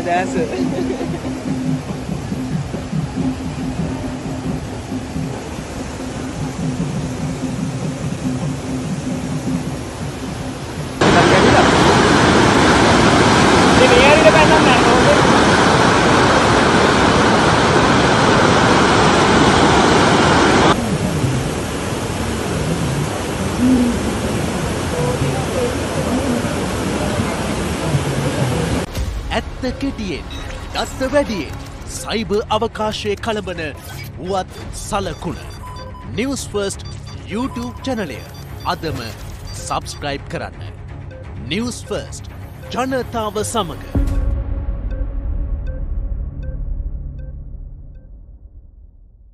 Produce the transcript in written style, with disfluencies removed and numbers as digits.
දැස. ඇත්ත කෙටියෙන් දත්ත වැඩියෙන් සයිබර් අවකාශයේ කළඹන වුවත් සලකුණ Newsfirst YouTube චැනලය අදම සබස්ක්‍රයිබ් කරන්න. Newsfirst ජනතාව සමග